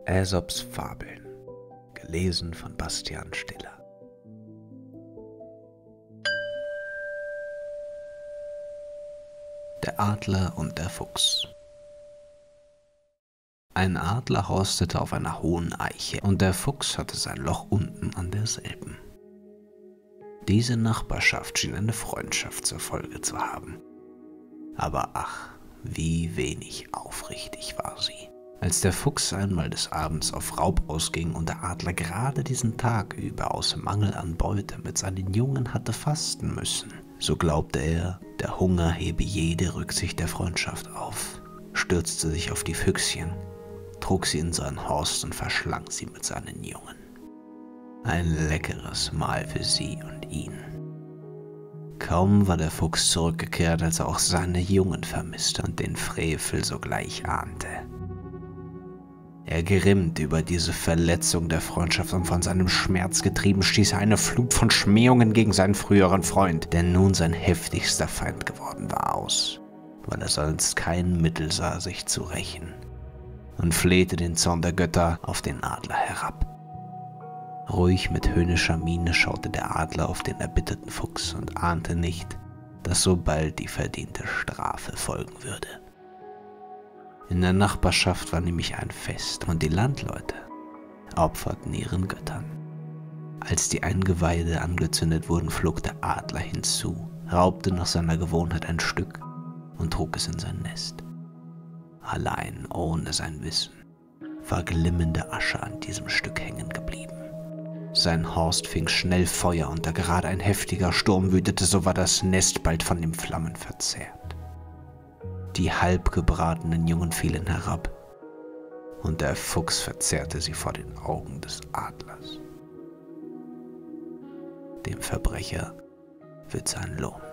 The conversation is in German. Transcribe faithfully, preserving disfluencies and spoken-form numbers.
Aesops Fabeln, gelesen von Bastian Stiller. Der Adler und der Fuchs. Ein Adler haustete auf einer hohen Eiche, und der Fuchs hatte sein Loch unten an derselben. Diese Nachbarschaft schien eine Freundschaft zur Folge zu haben. Aber ach, wie wenig aufrichtig war sie. Als der Fuchs einmal des Abends auf Raub ausging und der Adler gerade diesen Tag über aus Mangel an Beute mit seinen Jungen hatte fasten müssen, so glaubte er, der Hunger hebe jede Rücksicht der Freundschaft auf, stürzte sich auf die Füchschen, trug sie in seinen Horst und verschlang sie mit seinen Jungen. Ein leckeres Mahl für sie und ihn. Kaum war der Fuchs zurückgekehrt, als er auch seine Jungen vermisste und den Frevel sogleich ahnte. Er grimmt über diese Verletzung der Freundschaft und von seinem Schmerz getrieben stieß er eine Flut von Schmähungen gegen seinen früheren Freund, der nun sein heftigster Feind geworden war, aus, weil er sonst kein Mittel sah, sich zu rächen, und flehte den Zorn der Götter auf den Adler herab. Ruhig mit höhnischer Miene schaute der Adler auf den erbitterten Fuchs und ahnte nicht, dass so bald die verdiente Strafe folgen würde. In der Nachbarschaft war nämlich ein Fest und die Landleute opferten ihren Göttern. Als die Eingeweide angezündet wurden, flog der Adler hinzu, raubte nach seiner Gewohnheit ein Stück und trug es in sein Nest. Allein ohne sein Wissen war glimmende Asche an diesem Stück hängen geblieben. Sein Horst fing schnell Feuer, und da gerade ein heftiger Sturm wütete, so war das Nest bald von den Flammen verzehrt. Die halbgebratenen Jungen fielen herab, und der Fuchs verzehrte sie vor den Augen des Adlers. Dem Verbrecher wird sein Lohn.